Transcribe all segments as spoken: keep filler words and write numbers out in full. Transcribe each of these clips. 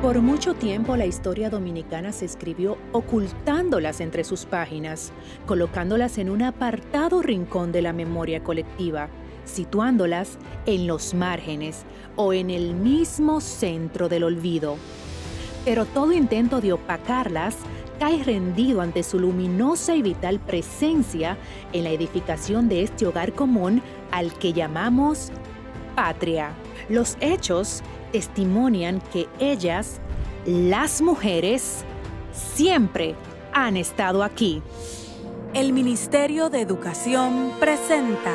Por mucho tiempo la historia dominicana se escribió ocultándolas entre sus páginas, colocándolas en un apartado rincón de la memoria colectiva, situándolas en los márgenes o en el mismo centro del olvido. Pero todo intento de opacarlas cae rendido ante su luminosa y vital presencia en la edificación de este hogar común al que llamamos patria. Los hechos testimonian que ellas, las mujeres, siempre han estado aquí. El Ministerio de Educación presenta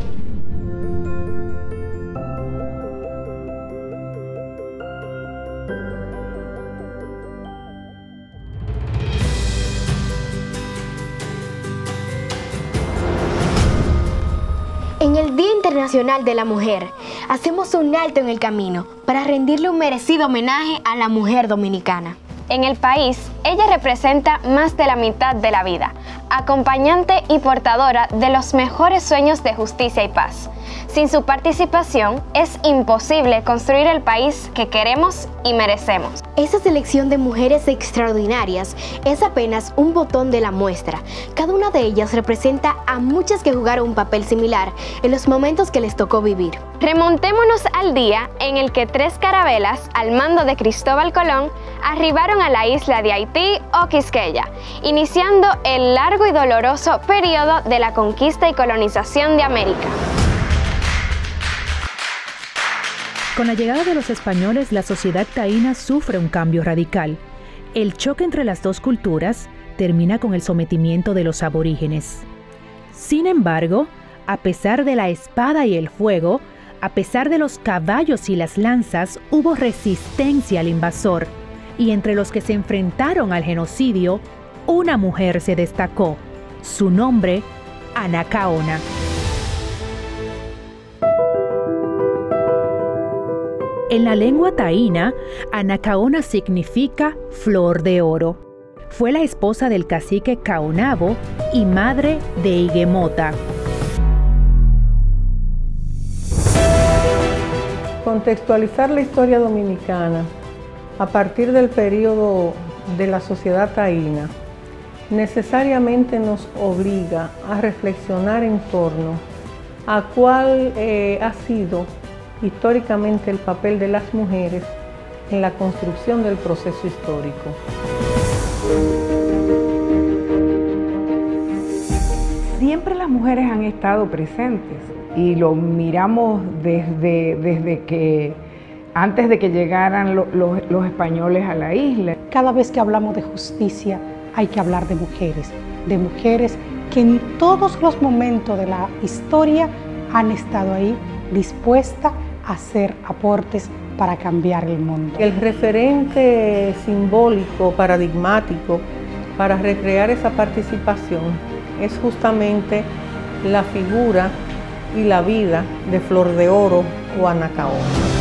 En el Día Internacional de la Mujer, hacemos un alto en el camino para rendirle un merecido homenaje a la mujer dominicana. En el país, ella representa más de la mitad de la vida, acompañante y portadora de los mejores sueños de justicia y paz. Sin su participación, es imposible construir el país que queremos y merecemos. Esa selección de mujeres extraordinarias es apenas un botón de la muestra. Cada una de ellas representa a muchas que jugaron un papel similar en los momentos que les tocó vivir. Remontémonos al día en el que tres carabelas, al mando de Cristóbal Colón, arribaron a la isla de Haití o Quisqueya, iniciando el largo y doloroso periodo de la conquista y colonización de América. Con la llegada de los españoles, la sociedad taína sufre un cambio radical. El choque entre las dos culturas termina con el sometimiento de los aborígenes. Sin embargo, a pesar de la espada y el fuego, a pesar de los caballos y las lanzas, hubo resistencia al invasor. Y entre los que se enfrentaron al genocidio, una mujer se destacó. Su nombre, Anacaona. En la lengua taína, Anacaona significa flor de oro. Fue la esposa del cacique Caonabo y madre de Higuemota. Contextualizar la historia dominicana a partir del periodo de la sociedad taína necesariamente nos obliga a reflexionar en torno a cuál eh, ha sido históricamente el papel de las mujeres en la construcción del proceso histórico. Siempre las mujeres han estado presentes y lo miramos desde, desde que, antes de que llegaran lo, lo, los españoles a la isla. Cada vez que hablamos de justicia hay que hablar de mujeres, de mujeres que en todos los momentos de la historia han estado ahí dispuestas a hacer aportes para cambiar el mundo. El referente simbólico, paradigmático, para recrear esa participación es justamente la figura y la vida de Flor de Oro o Anacaona.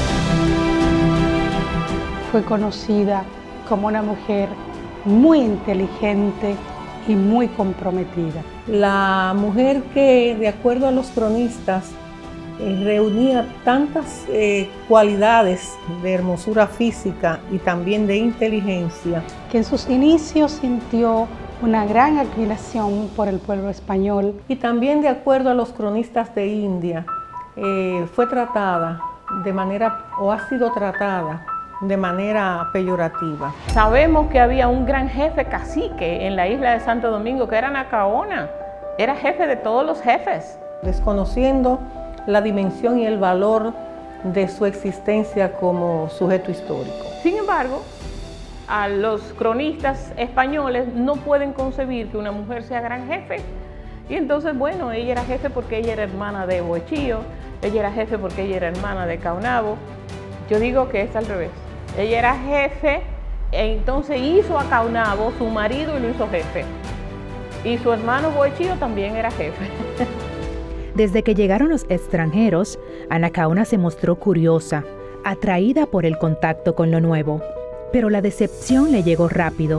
Fue conocida como una mujer muy inteligente y muy comprometida. La mujer que, de acuerdo a los cronistas, eh, reunía tantas eh, cualidades de hermosura física y también de inteligencia, que en sus inicios sintió una gran admiración por el pueblo español. Y también, de acuerdo a los cronistas de India, eh, fue tratada de manera, o ha sido tratada de manera peyorativa. Sabemos que había un gran jefe cacique en la isla de Santo Domingo, que era Anacaona. Era jefe de todos los jefes. Desconociendo la dimensión y el valor de su existencia como sujeto histórico. Sin embargo, a los cronistas españoles no pueden concebir que una mujer sea gran jefe. Y entonces, bueno, ella era jefe porque ella era hermana de Boechío, ella era jefe porque ella era hermana de Caonabo. Yo digo que es al revés. Ella era jefe, e entonces hizo a Caonabo su marido y lo hizo jefe. Y su hermano Boechío también era jefe. Desde que llegaron los extranjeros, Anacaona se mostró curiosa, atraída por el contacto con lo nuevo. Pero la decepción le llegó rápido.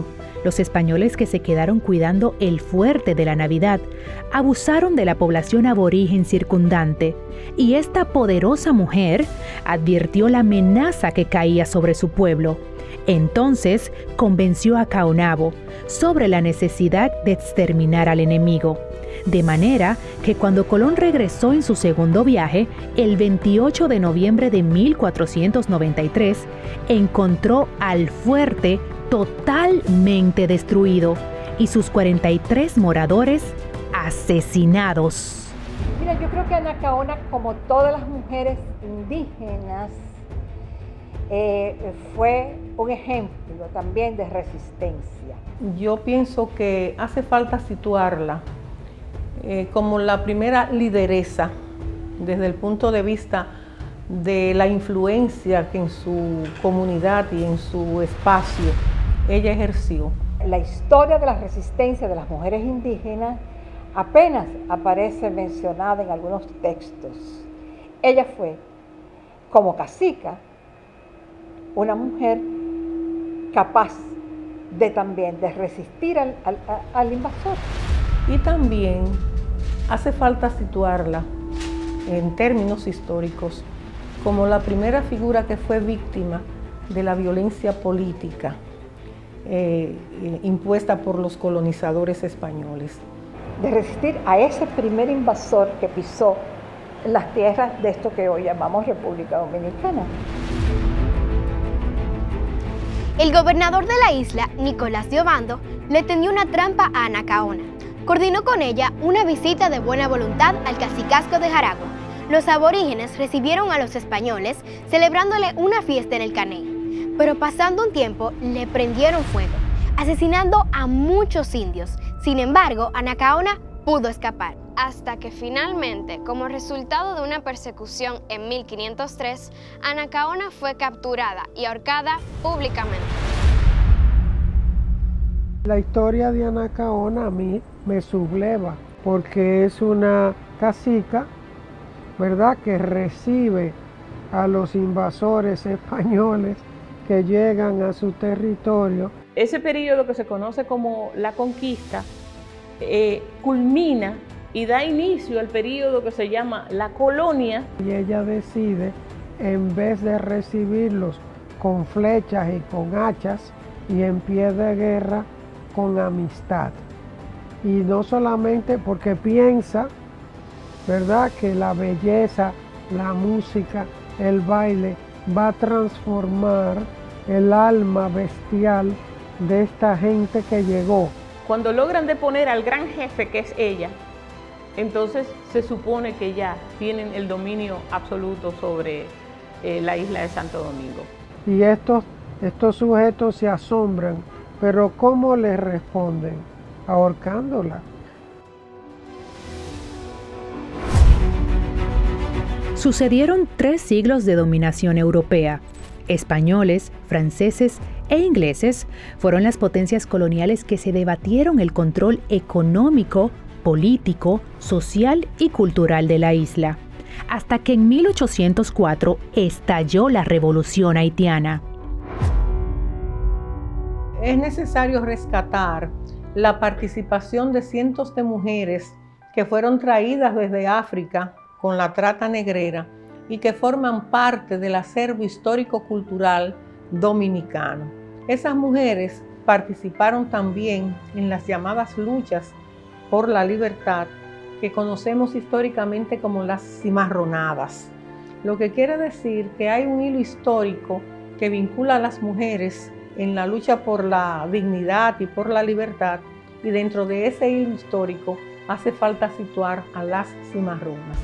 Los españoles que se quedaron cuidando el fuerte de la Navidad abusaron de la población aborigen circundante, y esta poderosa mujer advirtió la amenaza que caía sobre su pueblo. Entonces convenció a Caonabo sobre la necesidad de exterminar al enemigo. De manera que cuando Colón regresó en su segundo viaje, el veintiocho de noviembre de mil cuatrocientos noventa y tres, encontró al fuerte totalmente destruido y sus cuarenta y tres moradores asesinados. Mira, yo creo que Anacaona, como todas las mujeres indígenas, eh, fue un ejemplo también de resistencia. Yo pienso que hace falta situarla eh, como la primera lideresa desde el punto de vista de la influencia que en su comunidad y en su espacio ella ejerció. La historia de la resistencia de las mujeres indígenas apenas aparece mencionada en algunos textos. Ella fue, como cacica, una mujer capaz de también de resistir al, al, al invasor. Y también hace falta situarla en términos históricos como la primera figura que fue víctima de la violencia política eh, eh, impuesta por los colonizadores españoles. De resistir a ese primer invasor que pisó las tierras de esto que hoy llamamos República Dominicana. El gobernador de la isla, Nicolás de Obando, le tendió una trampa a Anacaona. Coordinó con ella una visita de buena voluntad al cacicazgo de Jaragua. Los aborígenes recibieron a los españoles celebrándole una fiesta en el Caney, pero pasando un tiempo le prendieron fuego, asesinando a muchos indios. Sin embargo, Anacaona pudo escapar. Hasta que finalmente, como resultado de una persecución en mil quinientos tres, Anacaona fue capturada y ahorcada públicamente. La historia de Anacaona a mí me subleva porque es una cacica, ¿verdad?, que recibe a los invasores españoles que llegan a su territorio. Ese periodo que se conoce como la conquista eh, culmina y da inicio al periodo que se llama la colonia. Y ella decide, en vez de recibirlos con flechas y con hachas y en pie de guerra, con amistad. Y no solamente porque piensa, ¿verdad?, que la belleza, la música, el baile va a transformar el alma bestial de esta gente que llegó. Cuando logran deponer al gran jefe, que es ella, entonces se supone que ya tienen el dominio absoluto sobre eh, la isla de Santo Domingo. Y estos, estos sujetos se asombran, pero ¿cómo les responden? Ahorcándola. Sucedieron tres siglos de dominación europea. Españoles, franceses e ingleses fueron las potencias coloniales que se debatieron el control económico, político, social y cultural de la isla, hasta que en mil ochocientos cuatro estalló la Revolución Haitiana. Es necesario rescatar la participación de cientos de mujeres que fueron traídas desde África con la trata negrera y que forman parte del acervo histórico-cultural dominicano. Esas mujeres participaron también en las llamadas luchas por la libertad que conocemos históricamente como las cimarronadas, lo que quiere decir que hay un hilo histórico que vincula a las mujeres en la lucha por la dignidad y por la libertad, y dentro de ese hilo histórico hace falta situar a las cimarronas.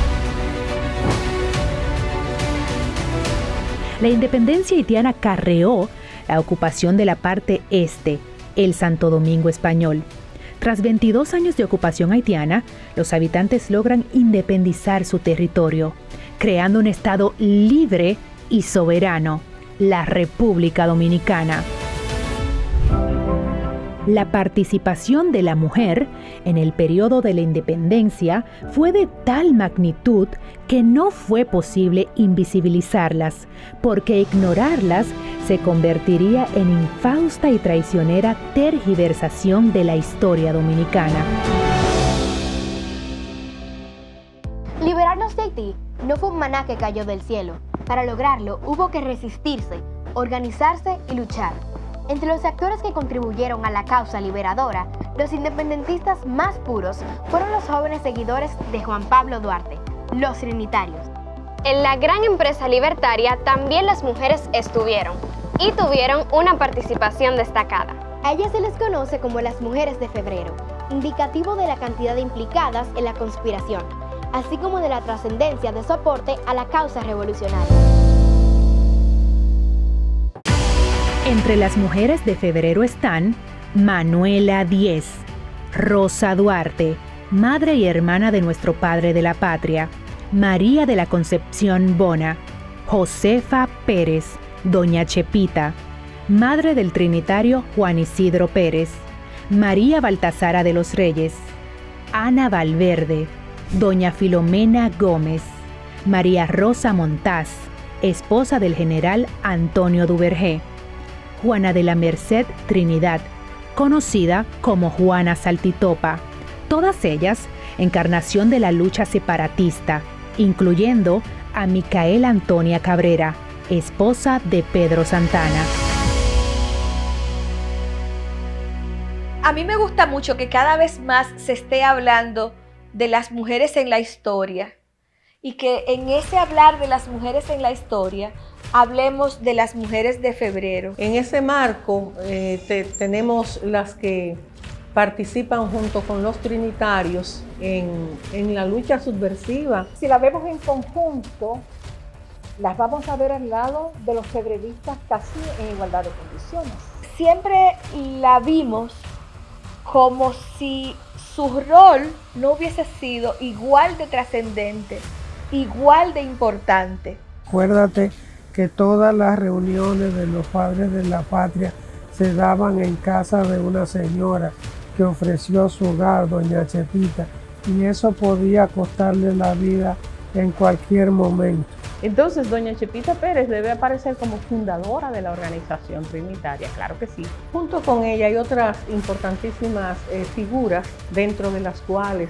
La independencia haitiana acarreó la ocupación de la parte este, el Santo Domingo español. Tras veintidós años de ocupación haitiana, los habitantes logran independizar su territorio, creando un estado libre y soberano, la República Dominicana. La participación de la mujer en el periodo de la independencia fue de tal magnitud que no fue posible invisibilizarlas, porque ignorarlas se convertiría en infausta y traicionera tergiversación de la historia dominicana. Liberarnos de Haití no fue un maná que cayó del cielo. Para lograrlo hubo que resistirse, organizarse y luchar. Entre los actores que contribuyeron a la causa liberadora, los independentistas más puros fueron los jóvenes seguidores de Juan Pablo Duarte, los trinitarios. En la gran empresa libertaria también las mujeres estuvieron y tuvieron una participación destacada. A ellas se les conoce como las mujeres de febrero, indicativo de la cantidad de implicadas en la conspiración, así como de la trascendencia de su aporte a la causa revolucionaria. Entre las mujeres de febrero están Manuela Diez, Rosa Duarte, madre y hermana de nuestro padre de la patria, María de la Concepción Bona, Josefa Pérez, Doña Chepita, madre del trinitario Juan Isidro Pérez, María Baltasara de los Reyes, Ana Valverde, Doña Filomena Gómez, María Rosa Montaz, esposa del general Antonio Duvergé, Juana de la Merced Trinidad, conocida como Juana Saltitopa, todas ellas encarnación de la lucha separatista, incluyendo a Micaela Antonia Cabrera, esposa de Pedro Santana. A mí me gusta mucho que cada vez más se esté hablando de las mujeres en la historia y que en ese hablar de las mujeres en la historia hablemos de las mujeres de febrero. En ese marco eh, te, tenemos las que participan junto con los trinitarios en, en la lucha subversiva. Si la vemos en conjunto, las vamos a ver al lado de los febreristas casi en igualdad de condiciones. Siempre la vimos como si su rol no hubiese sido igual de trascendente, igual de importante. Acuérdate que todas las reuniones de los padres de la patria se daban en casa de una señora que ofreció su hogar, doña Chepita, y eso podía costarle la vida en cualquier momento. Entonces, doña Chepita Pérez debe aparecer como fundadora de la organización trinitaria, claro que sí. Junto con ella hay otras importantísimas eh, figuras, dentro de las cuales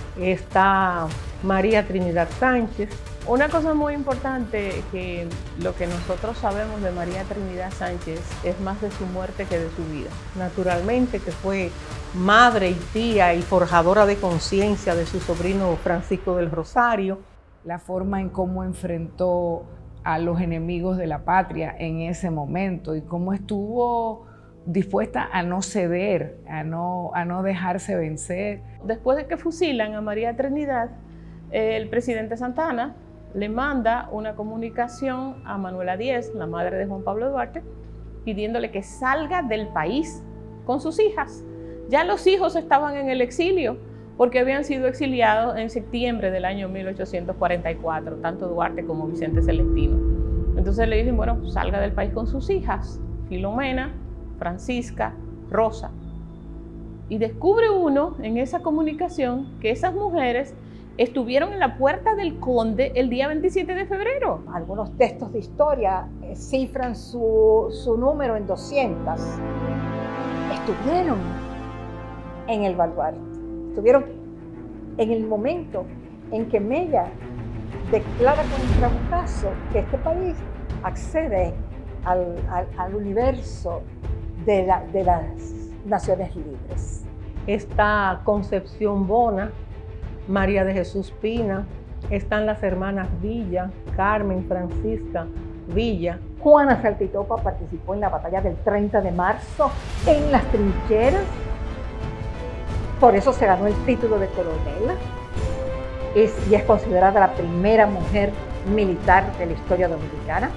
está María Trinidad Sánchez. Una cosa muy importante, que lo que nosotros sabemos de María Trinidad Sánchez es más de su muerte que de su vida. Naturalmente que fue madre y tía y forjadora de conciencia de su sobrino Francisco del Rosario. La forma en cómo enfrentó a los enemigos de la patria en ese momento y cómo estuvo dispuesta a no ceder, a no, a no dejarse vencer. Después de que fusilan a María Trinidad, el presidente Santana le manda una comunicación a Manuela Diez, la madre de Juan Pablo Duarte, pidiéndole que salga del país con sus hijas. Ya los hijos estaban en el exilio, porque habían sido exiliados en septiembre del año mil ochocientos cuarenta y cuatro, tanto Duarte como Vicente Celestino. Entonces le dicen, bueno, salga del país con sus hijas, Filomena, Francisca, Rosa. Y descubre uno en esa comunicación que esas mujeres estuvieron en la puerta del conde el día veintisiete de febrero. Algunos textos de historia eh, cifran su, su número en doscientas. Estuvieron en el baluarte. Estuvieron en el momento en que Mella declara contra Bucaso que este país accede al, al, al universo de, la, de las naciones libres. Está Concepción Bona, María de Jesús Pina, están las hermanas Villa, Carmen, Francisca Villa. Juana Saltitopa participó en la batalla del treinta de marzo en las trincheras. Por eso se ganó el título de coronela es, y es considerada la primera mujer militar de la historia dominicana.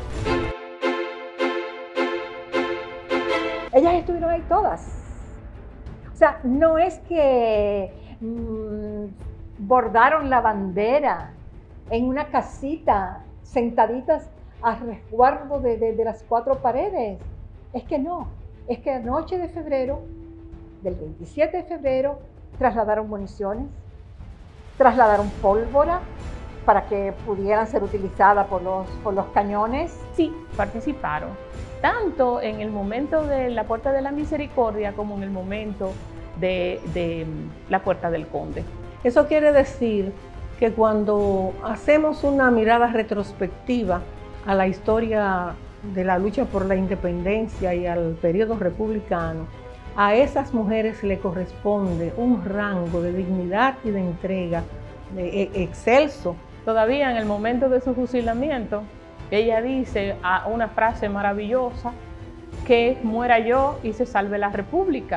Ellas estuvieron ahí todas. O sea, no es que mmm, bordaron la bandera en una casita, sentaditas a resguardo de, de, de las cuatro paredes. Es que no, es que la noche de febrero, del veintisiete de febrero, trasladaron municiones, trasladaron pólvora para que pudieran ser utilizadas por los, por los cañones. Sí, participaron, tanto en el momento de la Puerta de la Misericordia como en el momento de, de la Puerta del Conde. Eso quiere decir que cuando hacemos una mirada retrospectiva a la historia de la lucha por la independencia y al periodo republicano, a esas mujeres le corresponde un rango de dignidad y de entrega de excelso. Todavía en el momento de su fusilamiento, ella dice a una frase maravillosa, que muera yo y se salve la República.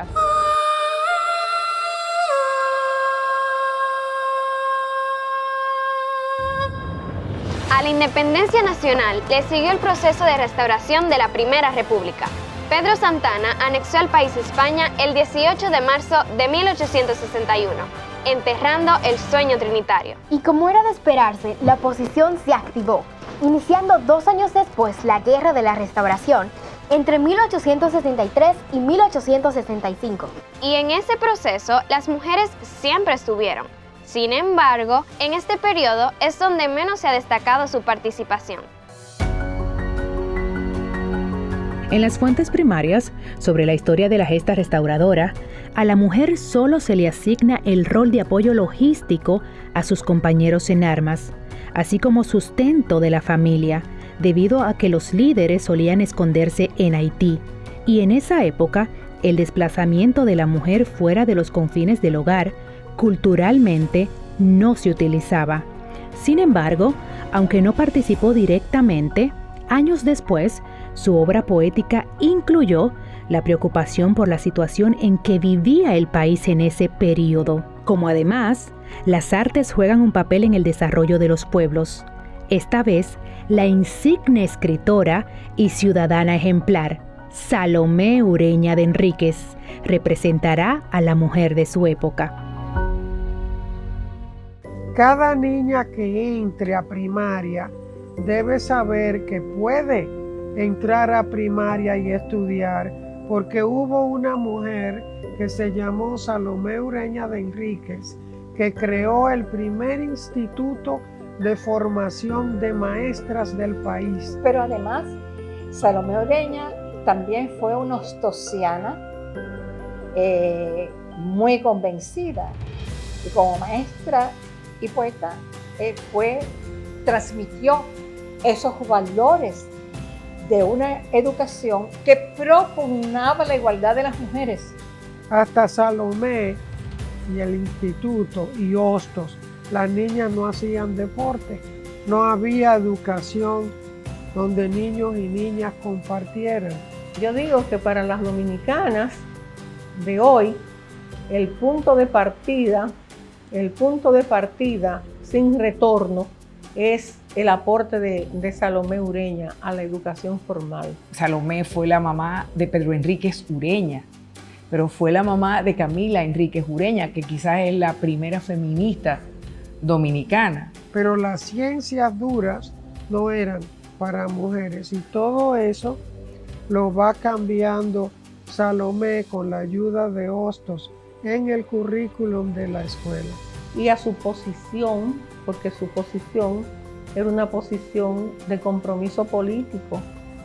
A la independencia nacional le siguió el proceso de restauración de la Primera República. Pedro Santana anexó al país España el dieciocho de marzo de mil ochocientos sesenta y uno, enterrando el sueño trinitario. Y como era de esperarse, la oposición se activó, iniciando dos años después la Guerra de la Restauración, entre mil ochocientos sesenta y tres y mil ochocientos sesenta y cinco. Y en ese proceso, las mujeres siempre estuvieron. Sin embargo, en este periodo es donde menos se ha destacado su participación. En las fuentes primarias sobre la historia de la gesta restauradora, a la mujer solo se le asigna el rol de apoyo logístico a sus compañeros en armas, así como sustento de la familia, debido a que los líderes solían esconderse en Haití, y en esa época el desplazamiento de la mujer fuera de los confines del hogar culturalmente no se utilizaba. Sin embargo, aunque no participó directamente, años después, su obra poética incluyó la preocupación por la situación en que vivía el país en ese periodo. Como además, las artes juegan un papel en el desarrollo de los pueblos. Esta vez, la insigne escritora y ciudadana ejemplar, Salomé Ureña de Enríquez, representará a la mujer de su época. Cada niña que entre a primaria debe saber que puede entrar a primaria y estudiar, porque hubo una mujer que se llamó Salomé Ureña de Enríquez, que creó el primer instituto de formación de maestras del país. Pero además, Salomé Ureña también fue una ostosiana eh, muy convencida, y como maestra y poeta eh, fue, transmitió esos valores de una educación que propugnaba la igualdad de las mujeres. Hasta Salomé y el instituto y Hostos, las niñas no hacían deporte, no había educación donde niños y niñas compartieran. Yo digo que para las dominicanas de hoy, el punto de partida, el punto de partida sin retorno es el aporte de, de Salomé Ureña a la educación formal. Salomé fue la mamá de Pedro Enríquez Ureña, pero fue la mamá de Camila Enríquez Ureña, que quizás es la primera feminista dominicana. Pero las ciencias duras no eran para mujeres, y todo eso lo va cambiando Salomé con la ayuda de Hostos en el currículum de la escuela. Y a su posición, porque su posición era una posición de compromiso político.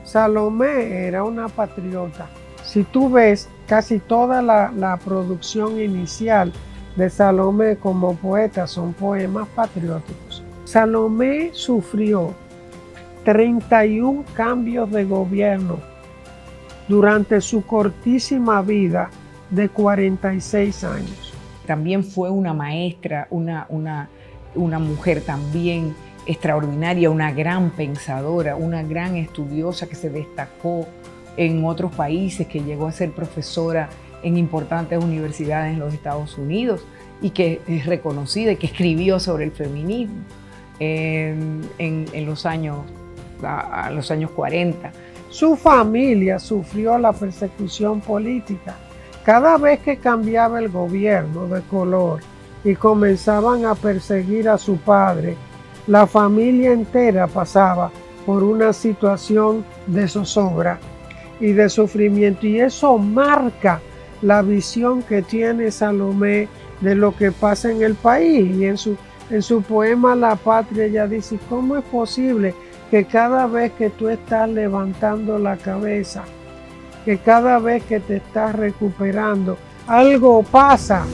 Salomé era una patriota. Si tú ves casi toda la, la producción inicial de Salomé como poeta son poemas patrióticos. Salomé sufrió treinta y un cambios de gobierno durante su cortísima vida de cuarenta y seis años. También fue una maestra, una, una, una mujer también extraordinaria, una gran pensadora, una gran estudiosa que se destacó en otros países, que llegó a ser profesora en importantes universidades en los Estados Unidos y que es reconocida y que escribió sobre el feminismo en, en, en los años, a, a los años cuarenta. Su familia sufrió la persecución política. Cada vez que cambiaba el gobierno de color y comenzaban a perseguir a su padre, la familia entera pasaba por una situación de zozobra y de sufrimiento, y eso marca la visión que tiene Salomé de lo que pasa en el país. Y en su, en su poema La Patria ella dice, ¿cómo es posible que cada vez que tú estás levantando la cabeza, que cada vez que te estás recuperando, algo pasa?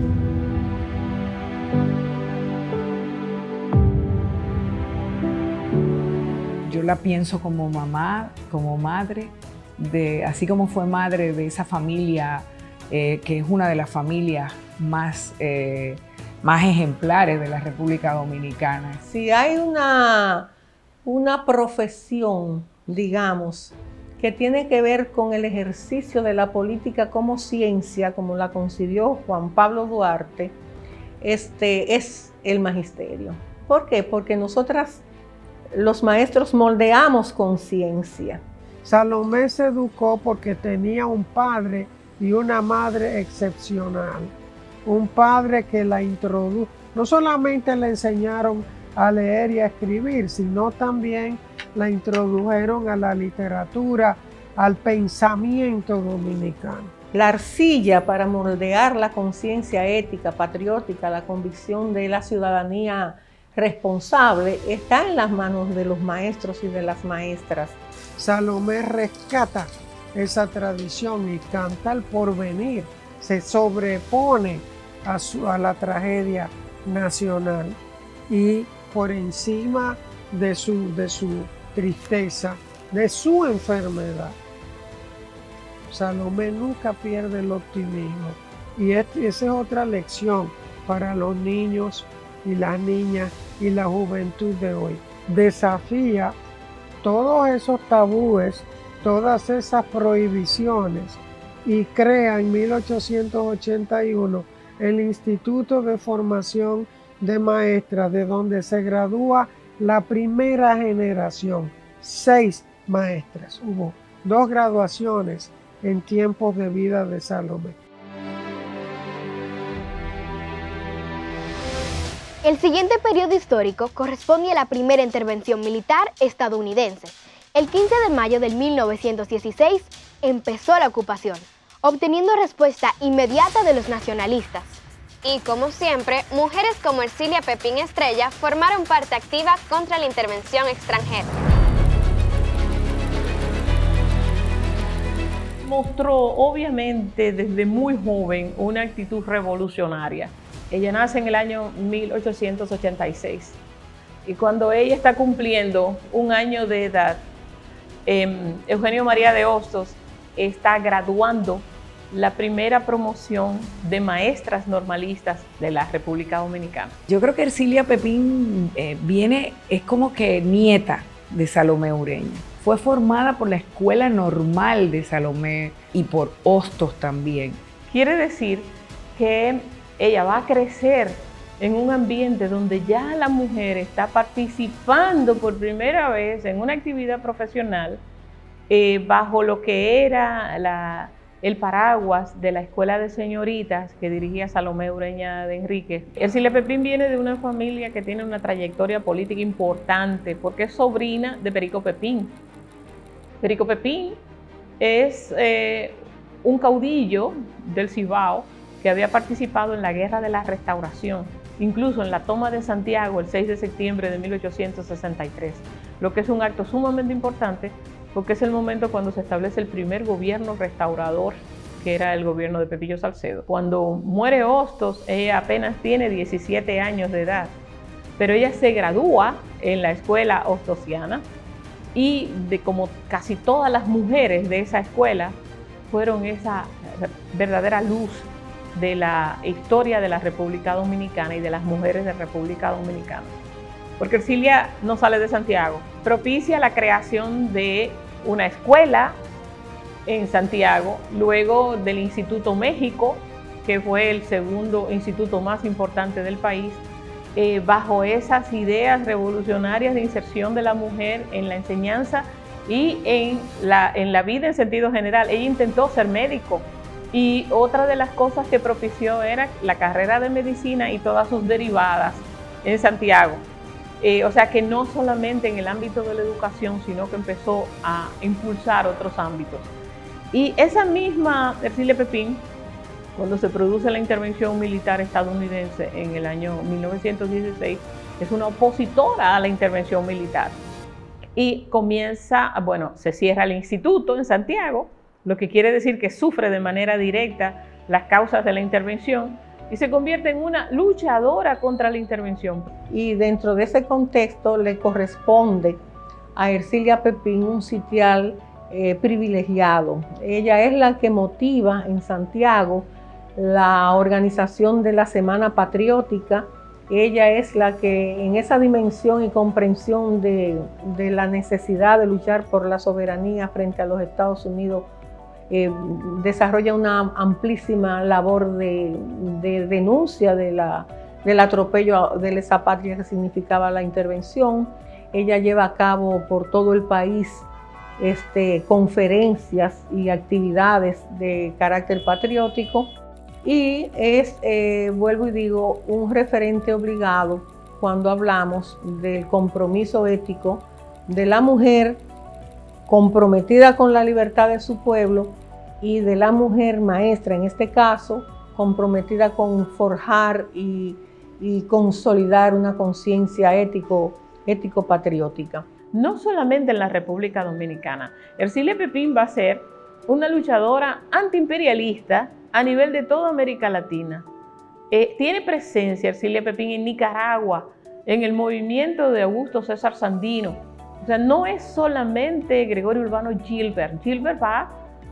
Yo la pienso como mamá, como madre, de, así como fue madre de esa familia, eh, que es una de las familias más, eh, más ejemplares de la República Dominicana. Si hay una, una profesión, digamos, que tiene que ver con el ejercicio de la política como ciencia, como la concibió Juan Pablo Duarte, este, es el magisterio. ¿Por qué? Porque nosotras, los maestros, moldeamos conciencia. Salomé se educó porque tenía un padre y una madre excepcional. Un padre que la introdujo, no solamente le enseñaron a leer y a escribir, sino también la introdujeron a la literatura, al pensamiento dominicano. La arcilla para moldear la conciencia ética, patriótica, la convicción de la ciudadanía responsable está en las manos de los maestros y de las maestras. Salomé rescata esa tradición y canta el porvenir, se sobrepone a, su, a la tragedia nacional y por encima de su, de su tristeza, de su enfermedad, Salomé nunca pierde el optimismo. Y es, esa es otra lección para los niños y las niñas y la juventud de hoy. Desafía todos esos tabúes, todas esas prohibiciones y crea en mil ochocientos ochenta y uno el Instituto de Formación de Maestras, de donde se gradúa la primera generación, seis maestras. Hubo dos graduaciones en tiempos de vida de Salomé. El siguiente periodo histórico corresponde a la primera intervención militar estadounidense. El quince de mayo de mil novecientos dieciséis empezó la ocupación, obteniendo respuesta inmediata de los nacionalistas. Y como siempre, mujeres como Ercilia Pepín Estrella formaron parte activa contra la intervención extranjera. Mostró obviamente desde muy joven una actitud revolucionaria. Ella nace en el año mil ochocientos ochenta y seis y cuando ella está cumpliendo un año de edad, eh, Eugenio María de Hostos está graduando la primera promoción de maestras normalistas de la República Dominicana. Yo creo que Ercilia Pepín eh, viene, es como que nieta de Salomé Ureña. Fue formada por la Escuela Normal de Salomé y por Hostos también. Quiere decir que ella va a crecer en un ambiente donde ya la mujer está participando por primera vez en una actividad profesional eh, bajo lo que era la, el paraguas de la Escuela de Señoritas que dirigía Salomé Ureña de Enríquez. Ercilia Pepín viene de una familia que tiene una trayectoria política importante porque es sobrina de Perico Pepín. Perico Pepín es eh, un caudillo del Cibao que había participado en la Guerra de la Restauración, incluso en la toma de Santiago el seis de septiembre de mil ochocientos sesenta y tres, lo que es un acto sumamente importante porque es el momento cuando se establece el primer gobierno restaurador, que era el gobierno de Pepillo Salcedo. Cuando muere Hostos, ella apenas tiene diecisiete años de edad, pero ella se gradúa en la escuela hostosiana y de como casi todas las mujeres de esa escuela fueron esa verdadera luz de la historia de la República Dominicana y de las mujeres de la República Dominicana. Porque Ercilia no sale de Santiago, propicia la creación de una escuela en Santiago, luego del Instituto México, que fue el segundo instituto más importante del país, eh, bajo esas ideas revolucionarias de inserción de la mujer en la enseñanza y en la, en la vida en sentido general. Ella intentó ser médico, y otra de las cosas que propició era la carrera de medicina y todas sus derivadas en Santiago. Eh, o sea que no solamente en el ámbito de la educación, sino que empezó a impulsar otros ámbitos. Y esa misma Ercilia Pepín cuando se produce la intervención militar estadounidense en el año mil novecientos dieciséis, es una opositora a la intervención militar. Y comienza, bueno, se cierra el instituto en Santiago, lo que quiere decir que sufre de manera directa las causas de la intervención y se convierte en una luchadora contra la intervención. Y dentro de ese contexto le corresponde a Ercilia Pepín un sitial eh, privilegiado. Ella es la que motiva en Santiago la organización de la Semana Patriótica. Ella es la que en esa dimensión y comprensión de, de la necesidad de luchar por la soberanía frente a los Estados Unidos, eh, desarrolla una amplísima labor de, de denuncia de la, del atropello de lesa patria que significaba la intervención. Ella lleva a cabo por todo el país este, conferencias y actividades de carácter patriótico. Y es, eh, vuelvo y digo, un referente obligado cuando hablamos del compromiso ético de la mujer comprometida con la libertad de su pueblo y de la mujer maestra, en este caso, comprometida con forjar y, y consolidar una conciencia ético, ético-patriótica. No solamente en la República Dominicana, Ercilia Pepín va a ser una luchadora antiimperialista a nivel de toda América Latina. Eh, tiene presencia Ercilia Pepín en Nicaragua, en el movimiento de Augusto César Sandino. O sea, no es solamente Gregorio Urbano Gilbert. Gilbert va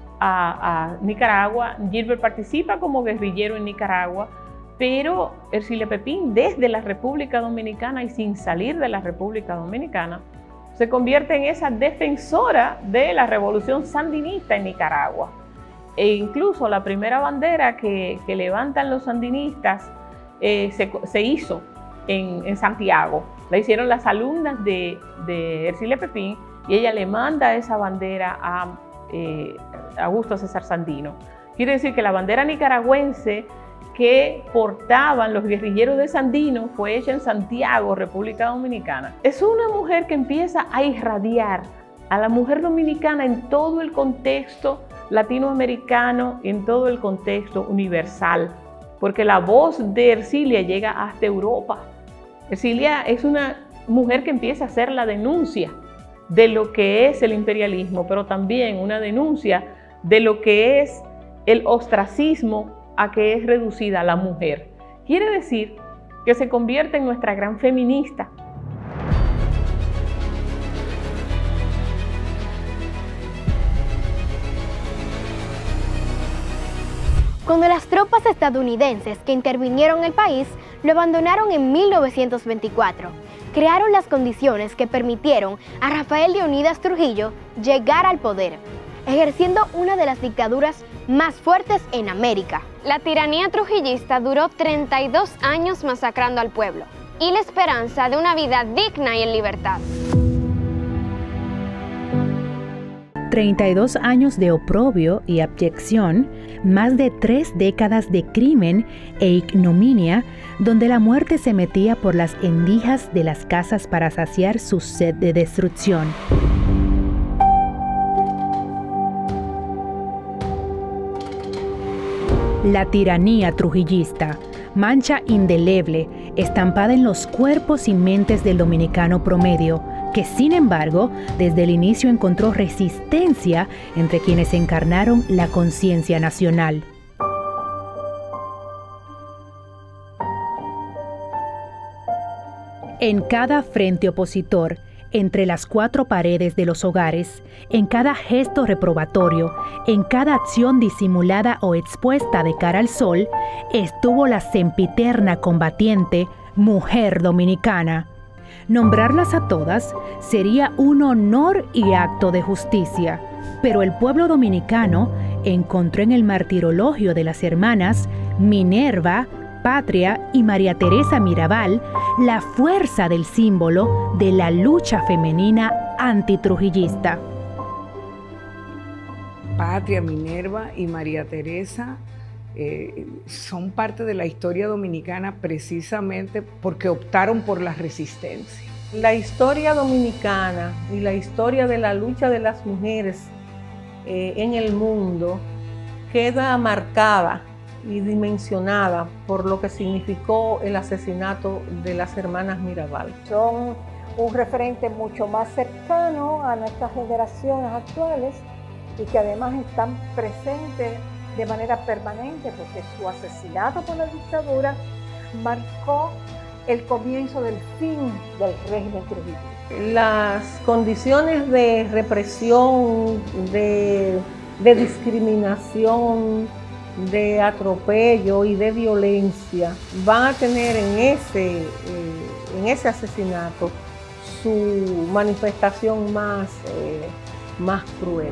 a, a Nicaragua, Gilbert participa como guerrillero en Nicaragua, pero Ercilia Pepín desde la República Dominicana y sin salir de la República Dominicana, se convierte en esa defensora de la revolución sandinista en Nicaragua. E incluso la primera bandera que, que levantan los sandinistas eh, se, se hizo en, en Santiago. La hicieron las alumnas de, de Ercilia Pepín y ella le manda esa bandera a eh, Augusto César Sandino. Quiere decir que la bandera nicaragüense que portaban los guerrilleros de Sandino fue hecha en Santiago, República Dominicana. Es una mujer que empieza a irradiar a la mujer dominicana en todo el contexto latinoamericano, en todo el contexto universal, porque la voz de Ercilia llega hasta Europa. Ercilia es una mujer que empieza a hacer la denuncia de lo que es el imperialismo, pero también una denuncia de lo que es el ostracismo a que es reducida la mujer. Quiere decir que se convierte en nuestra gran feminista. Cuando las tropas estadounidenses que intervinieron en el país lo abandonaron en mil novecientos veinticuatro, crearon las condiciones que permitieron a Rafael Leónidas Trujillo llegar al poder, ejerciendo una de las dictaduras más fuertes en América. La tiranía trujillista duró treinta y dos años masacrando al pueblo y la esperanza de una vida digna y en libertad. treinta y dos años de oprobio y abyección, más de tres décadas de crimen e ignominia, donde la muerte se metía por las endijas de las casas para saciar su sed de destrucción. La tiranía trujillista, mancha indeleble, estampada en los cuerpos y mentes del dominicano promedio, que sin embargo, desde el inicio encontró resistencia entre quienes encarnaron la conciencia nacional. En cada frente opositor, entre las cuatro paredes de los hogares, en cada gesto reprobatorio, en cada acción disimulada o expuesta de cara al sol, estuvo la sempiterna combatiente mujer dominicana. Nombrarlas a todas sería un honor y acto de justicia, pero el pueblo dominicano encontró en el martirologio de las hermanas Minerva, Patria y María Teresa Mirabal la fuerza del símbolo de la lucha femenina antitrujillista. Patria, Minerva y María Teresa eh, son parte de la historia dominicana precisamente porque optaron por la resistencia. La historia dominicana y la historia de la lucha de las mujeres eh, en el mundo queda marcada y dimensionada por lo que significó el asesinato de las hermanas Mirabal. Son un referente mucho más cercano a nuestras generaciones actuales y que además están presentes de manera permanente porque su asesinato por la dictadura marcó el comienzo del fin del régimen trujillista. Las condiciones de represión, de, de discriminación, de atropello y de violencia van a tener en ese, eh, en ese asesinato su manifestación más, eh, más cruel.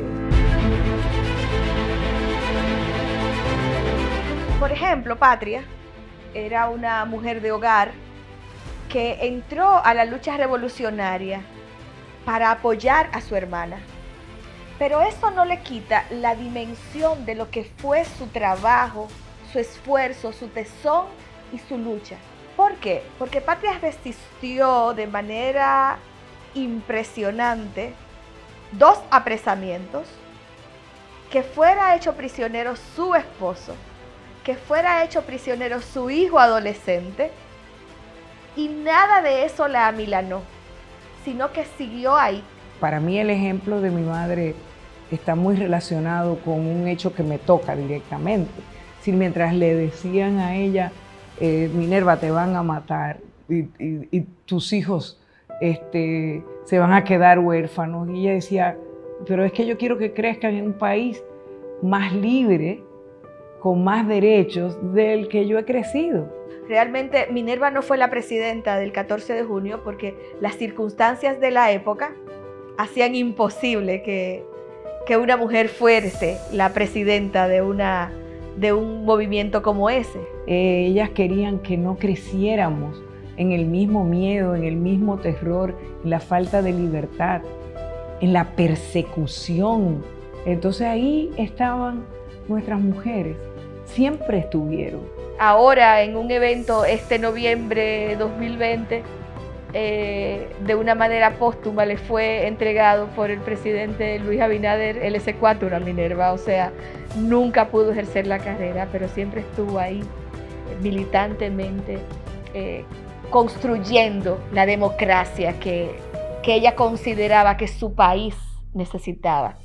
Por ejemplo, Patria era una mujer de hogar que entró a la lucha revolucionaria para apoyar a su hermana. Pero eso no le quita la dimensión de lo que fue su trabajo, su esfuerzo, su tesón y su lucha. ¿Por qué? Porque Patria resistió de manera impresionante dos apresamientos, que fuera hecho prisionero su esposo, que fuera hecho prisionero su hijo adolescente, y nada de eso la amilanó, sino que siguió ahí. Para mí el ejemplo de mi madre está muy relacionado con un hecho que me toca directamente. Si mientras le decían a ella, eh, Minerva, te van a matar y, y, y tus hijos este, se van a quedar huérfanos, y ella decía, pero es que yo quiero que crezcan en un país más libre, con más derechos del que yo he crecido. Realmente Minerva no fue la presidenta del catorce de junio porque las circunstancias de la época hacían imposible que, que una mujer fuese la presidenta de, una, de un movimiento como ese. Eh, ellas querían que no creciéramos en el mismo miedo, en el mismo terror, en la falta de libertad, en la persecución. Entonces ahí estaban nuestras mujeres, siempre estuvieron. Ahora en un evento este noviembre de dos mil veinte, eh, de una manera póstuma le fue entregado por el presidente Luis Abinader el ese cuatro a Minerva, o sea, nunca pudo ejercer la carrera, pero siempre estuvo ahí militantemente eh, construyendo la democracia que, que ella consideraba que su país necesitaba.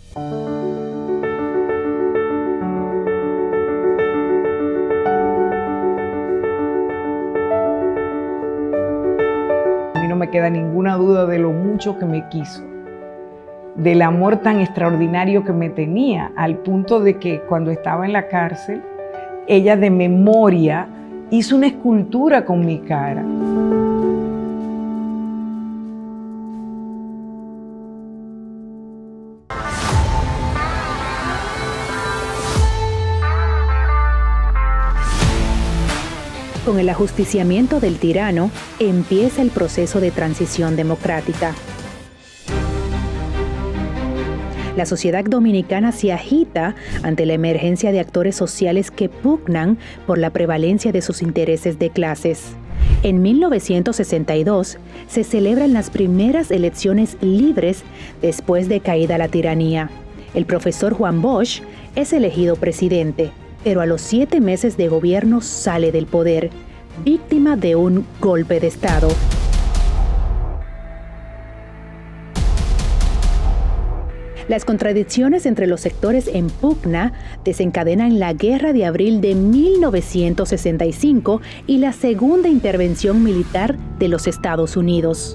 No me queda ninguna duda de lo mucho que me quiso, del amor tan extraordinario que me tenía, al punto de que cuando estaba en la cárcel, ella de memoria hizo una escultura con mi cara. Con el ajusticiamiento del tirano, empieza el proceso de transición democrática. La sociedad dominicana se agita ante la emergencia de actores sociales que pugnan por la prevalencia de sus intereses de clases. En mil novecientos sesenta y dos se celebran las primeras elecciones libres después de caída la tiranía. El profesor Juan Bosch es elegido presidente, pero a los siete meses de gobierno sale del poder, víctima de un golpe de Estado. Las contradicciones entre los sectores en pugna desencadenan la Guerra de Abril de mil novecientos sesenta y cinco y la segunda intervención militar de los Estados Unidos.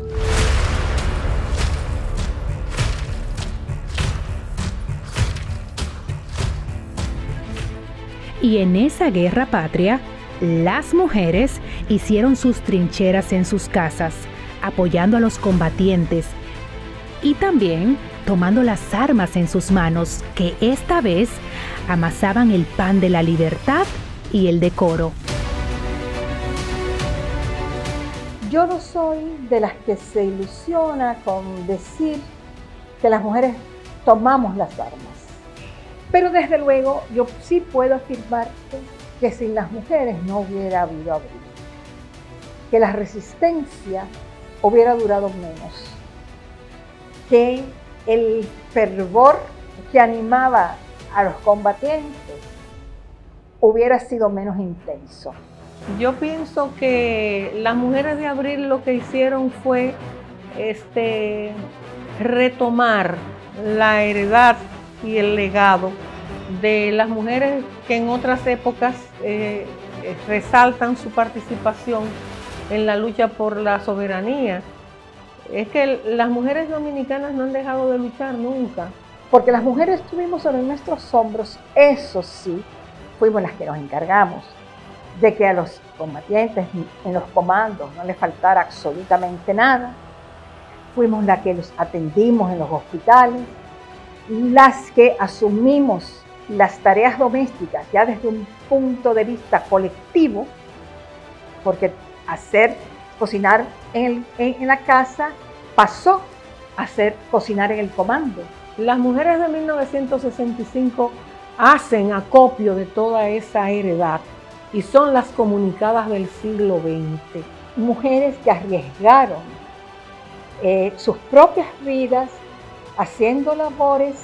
Y en esa guerra patria, las mujeres hicieron sus trincheras en sus casas, apoyando a los combatientes y también tomando las armas en sus manos, que esta vez amasaban el pan de la libertad y el decoro. Yo no soy de las que se ilusiona con decir que las mujeres tomamos las armas. Pero desde luego yo sí puedo afirmarte que sin las mujeres no hubiera habido abril, que la resistencia hubiera durado menos, que el fervor que animaba a los combatientes hubiera sido menos intenso? Yo pienso que las mujeres de abril lo que hicieron fue este, retomar la heredad y el legado de las mujeres que en otras épocas eh, resaltan su participación en la lucha por la soberanía. Es que las mujeres dominicanas no han dejado de luchar nunca. Porque las mujeres tuvimos sobre nuestros hombros, eso sí, fuimos las que nos encargamos de que a los combatientes en los comandos no les faltara absolutamente nada. Fuimos las que los atendimos en los hospitales, las que asumimos las tareas domésticas ya desde un punto de vista colectivo, porque hacer cocinar en, el, en, en la casa pasó a hacer cocinar en el comando. Las mujeres de mil novecientos sesenta y cinco hacen acopio de toda esa heredad y son las comunicadas del siglo veinte. Mujeres que arriesgaron eh, sus propias vidas haciendo labores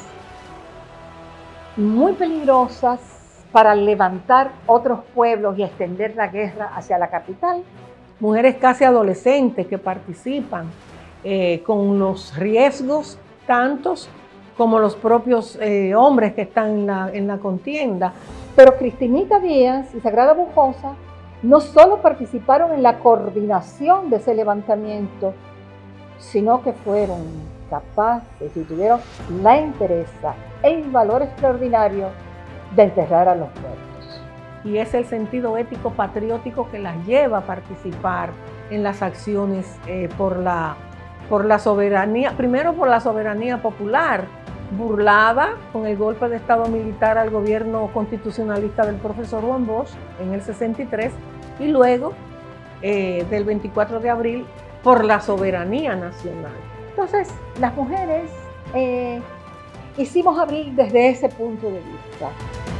muy peligrosas para levantar otros pueblos y extender la guerra hacia la capital. Mujeres casi adolescentes que participan eh, con los riesgos tantos como los propios eh, hombres que están en la, en la contienda. Pero Cristinita Díaz y Sagrada Bujosa no solo participaron en la coordinación de ese levantamiento, sino que fueron capaces y tuvieron la entereza, el valor extraordinario de enterrar a los muertos. Y es el sentido ético patriótico que las lleva a participar en las acciones eh, por, la, por la soberanía, primero por la soberanía popular, burlada con el golpe de Estado militar al gobierno constitucionalista del profesor Juan Bosch en el sesenta y tres, y luego eh, del veinticuatro de abril por la soberanía nacional. Entonces, las mujeres eh, hicimos abril desde ese punto de vista.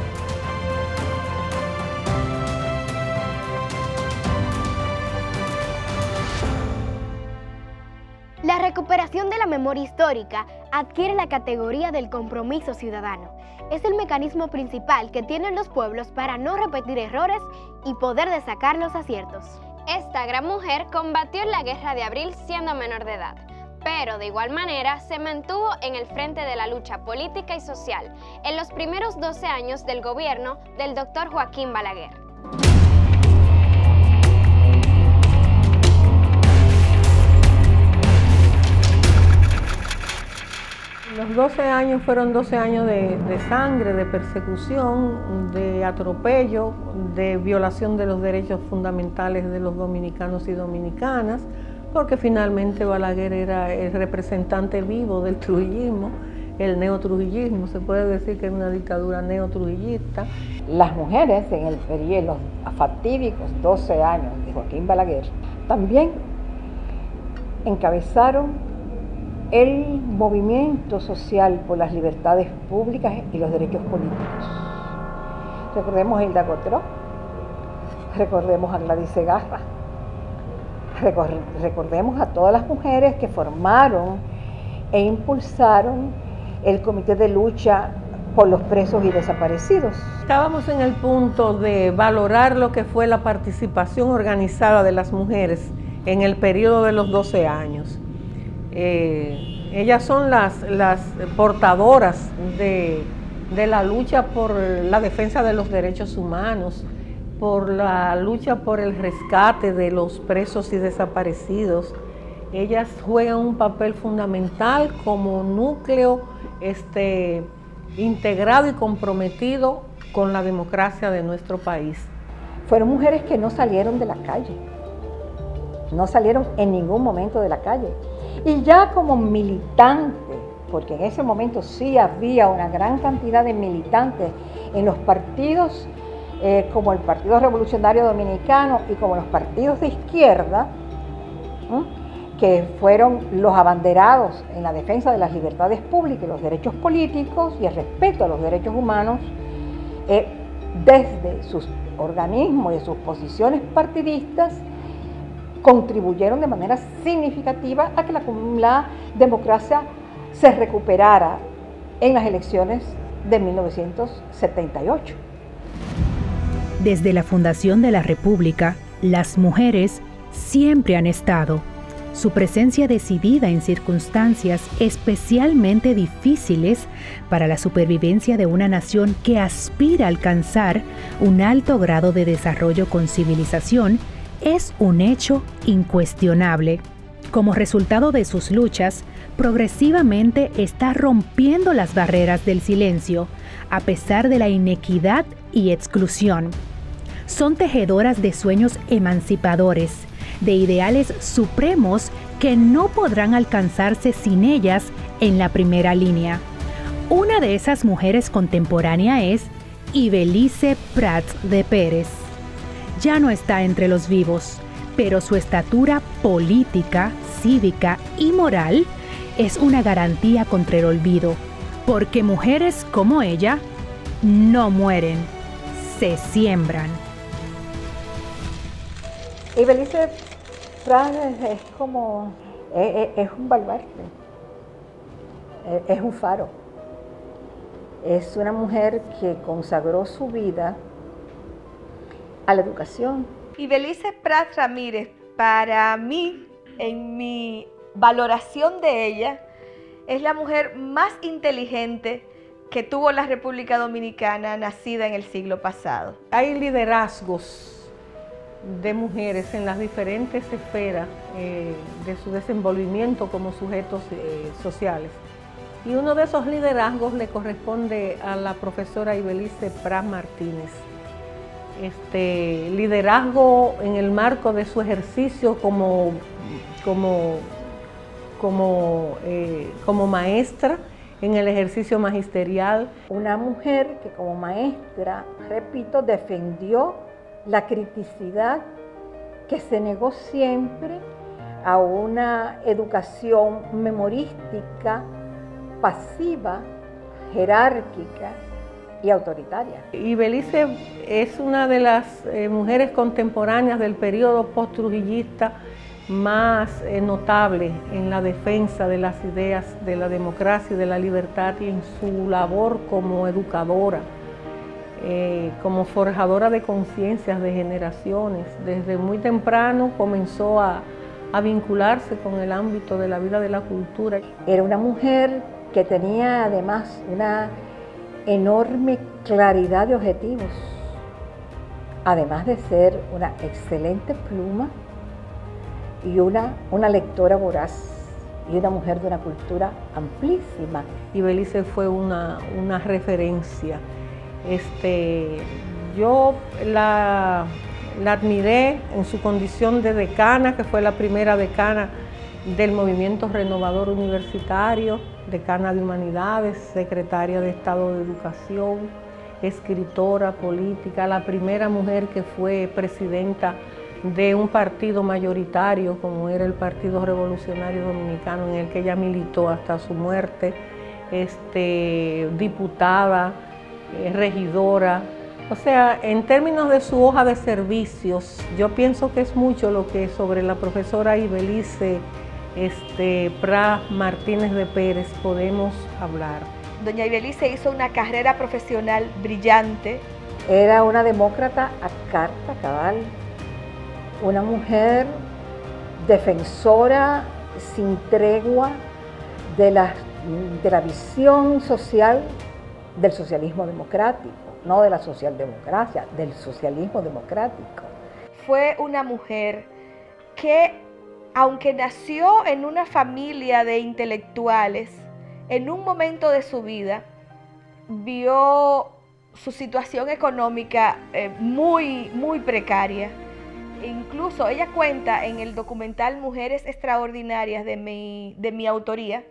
La recuperación de la memoria histórica adquiere la categoría del compromiso ciudadano. Es el mecanismo principal que tienen los pueblos para no repetir errores y poder destacar los aciertos. Esta gran mujer combatió en la Guerra de Abril siendo menor de edad, pero de igual manera se mantuvo en el frente de la lucha política y social en los primeros doce años del gobierno del doctor Joaquín Balaguer. Los doce años fueron doce años de, de sangre, de persecución, de atropello, de violación de los derechos fundamentales de los dominicanos y dominicanas, porque finalmente Balaguer era el representante vivo del trujillismo, el neotrujillismo, se puede decir que es una dictadura neotrujillista. Las mujeres en el periodo, los fatídicos doce años de Joaquín Balaguer, también encabezaron el movimiento social por las libertades públicas y los derechos políticos. Recordemos a Hilda Gotró, recordemos a Gladys Segarra, recordemos a todas las mujeres que formaron e impulsaron el Comité de Lucha por los Presos y Desaparecidos. Estábamos en el punto de valorar lo que fue la participación organizada de las mujeres en el periodo de los doce años. Eh, ellas son las, las portadoras de, de la lucha por la defensa de los derechos humanos, por la lucha por el rescate de los presos y desaparecidos. Ellas juegan un papel fundamental como núcleo este, integrado y comprometido con la democracia de nuestro país. Fueron mujeres que no salieron de la calle, no salieron en ningún momento de la calle. Y ya como militante, porque en ese momento sí había una gran cantidad de militantes en los partidos eh, como el Partido Revolucionario Dominicano y como los partidos de izquierda, ¿eh? que fueron los abanderados en la defensa de las libertades públicas y los derechos políticos y el respeto a los derechos humanos, eh, desde sus organismos y sus posiciones partidistas, contribuyeron de manera significativa a que la, la democracia se recuperara en las elecciones de mil novecientos setenta y ocho. Desde la fundación de la República, las mujeres siempre han estado. Su presencia decidida en circunstancias especialmente difíciles para la supervivencia de una nación que aspira a alcanzar un alto grado de desarrollo con civilización es un hecho incuestionable. Como resultado de sus luchas, progresivamente está rompiendo las barreras del silencio, a pesar de la inequidad y exclusión. Son tejedoras de sueños emancipadores, de ideales supremos que no podrán alcanzarse sin ellas en la primera línea. Una de esas mujeres contemporánea es Ibelice Prats de Pérez. Ya no está entre los vivos, pero su estatura política, cívica y moral es una garantía contra el olvido, porque mujeres como ella no mueren, se siembran. Ibelice Prats es como, es, es un baluarte, es un faro. Es una mujer que consagró su vida a la educación. Ibelice Prats Ramírez, para mí, en mi valoración de ella, es la mujer más inteligente que tuvo la República Dominicana, nacida en el siglo pasado. Hay liderazgos de mujeres en las diferentes esferas eh, de su desenvolvimiento como sujetos eh, sociales. Y uno de esos liderazgos le corresponde a la profesora Ibelice Prats Martínez. Este liderazgo en el marco de su ejercicio como, como, como, eh, como maestra, en el ejercicio magisterial. Una mujer que como maestra, repito, defendió la criticidad, que se negó siempre a una educación memorística, pasiva, jerárquica y autoritaria. Ibelice es una de las eh, mujeres contemporáneas del periodo post-trujillista más eh, notable en la defensa de las ideas de la democracia y de la libertad y en su labor como educadora. Eh, como forjadora de conciencias de generaciones. Desde muy temprano comenzó a, a vincularse con el ámbito de la vida de la cultura. Era una mujer que tenía además una enorme claridad de objetivos, además de ser una excelente pluma y una, una lectora voraz y una mujer de una cultura amplísima. Ibelice fue una, una referencia. Este, yo la, la admiré en su condición de decana, que fue la primera decana del Movimiento Renovador Universitario, decana de Humanidades, secretaria de Estado de Educación, escritora política, la primera mujer que fue presidenta de un partido mayoritario como era el Partido Revolucionario Dominicano, en el que ella militó hasta su muerte, este, diputada, regidora. O sea, en términos de su hoja de servicios, yo pienso que es mucho lo que sobre la profesora Ibelice este, Prats Martínez de Pérez podemos hablar. Doña Ibelice hizo una carrera profesional brillante. Era una demócrata a carta cabal, una mujer defensora sin tregua de la, de la visión social del socialismo democrático, no de la socialdemocracia, del socialismo democrático. Fue una mujer que, aunque nació en una familia de intelectuales, en un momento de su vida vio su situación económica eh, muy, muy precaria. Incluso ella cuenta en el documental Mujeres Extraordinarias de mi, de mi autoría,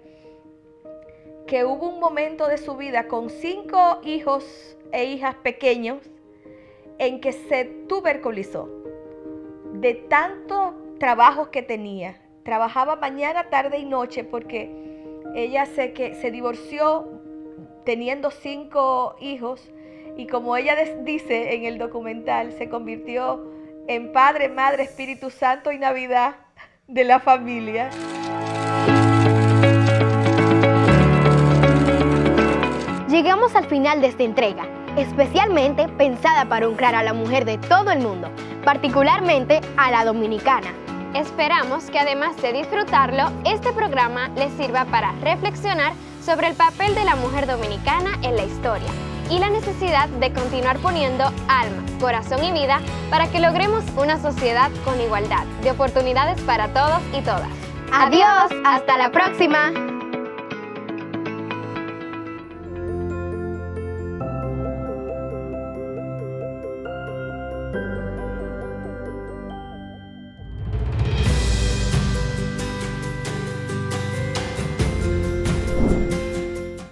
que hubo un momento de su vida con cinco hijos e hijas pequeños en que se tuberculizó de tantos trabajos que tenía. Trabajaba mañana, tarde y noche porque ella se, que, se divorció teniendo cinco hijos y, como ella dice en el documental, se convirtió en Padre, Madre, Espíritu Santo y Navidad de la familia. Llegamos al final de esta entrega. especialmente pensada para honrar a la mujer de todo el mundo, particularmente a la dominicana. Esperamos que además de disfrutarlo, este programa les sirva para reflexionar sobre el papel de la mujer dominicana en la historia y la necesidad de continuar poniendo alma, corazón y vida para que logremos una sociedad con igualdad de oportunidades para todos y todas. Adiós, hasta la próxima.